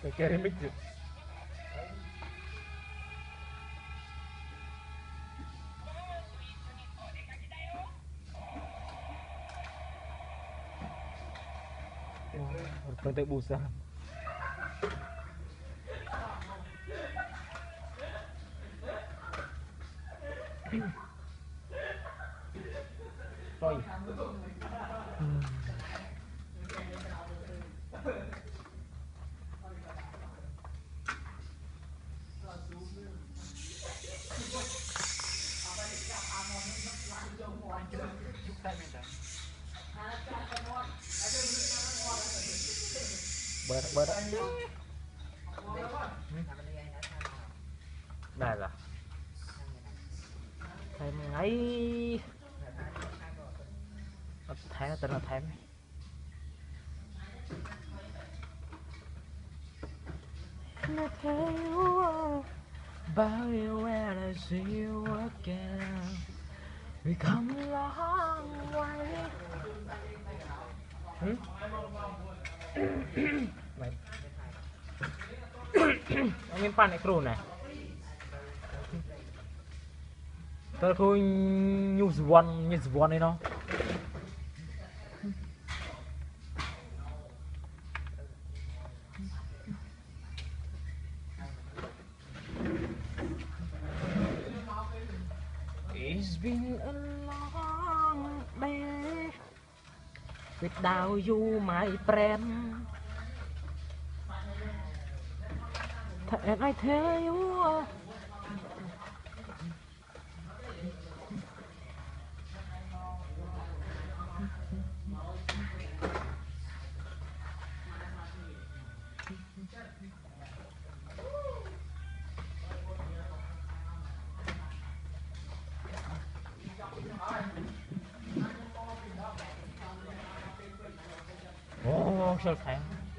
cái kia remix rồi. Phương tới bù sa rồi bớt bớt đây là thêm ấy tháng tên là tháng nó theo bao nhiêu I see you again we come a long way mày anh em pan này kêu này tôi thôi news one này nó It's been a long day without you my friend and I tell you sao thèm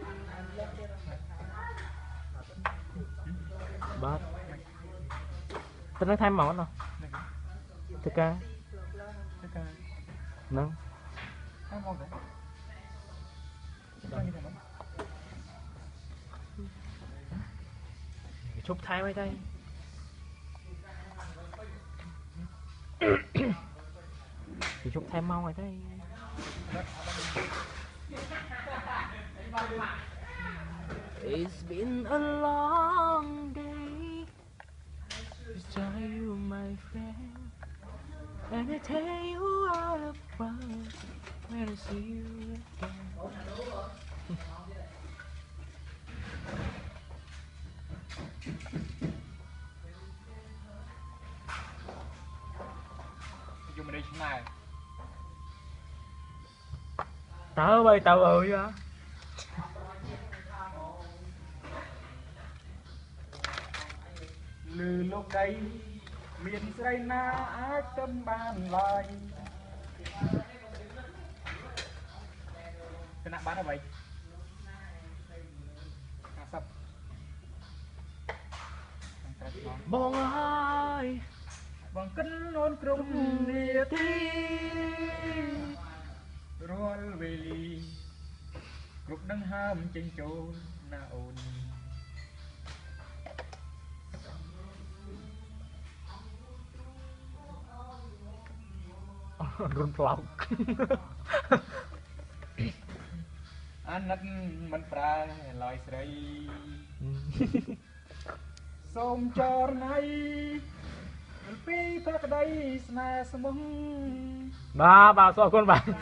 bớt tôi nói thêm món nào thức ca nâng chúc thay mấy đây thì chúc thêm mau rồi đây It's been a long day without you my friend and I tell you all about when I see you again dùng mình đi chỗ này tao ơi tao ơi á lư lúc đây miền Tây na á tâm ban lại cái nặng bán là vậy sắp bông ơi bằng cân nôn trung địa thi rồi về ly gục đang ham trên chỗ na ồn run vlog anh nát mình pra lòi sấy xôm cho này pi thác đây sna sông ba vào so con bạn